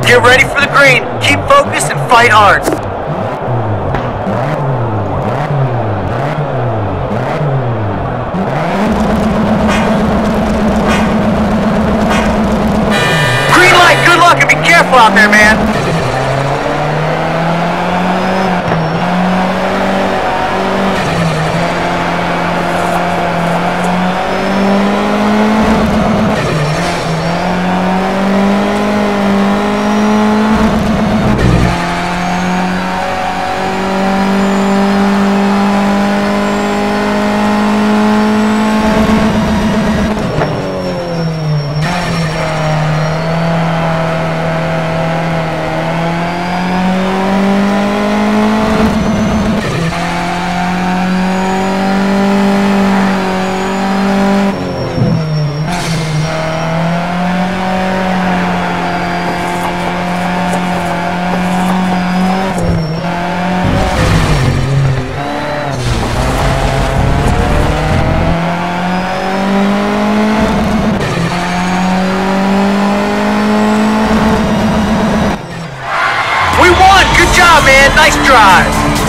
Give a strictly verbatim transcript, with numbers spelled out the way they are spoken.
Get ready for the green. Keep focused and fight hard. Green light, good luck and be careful out there, man. Man, nice drive.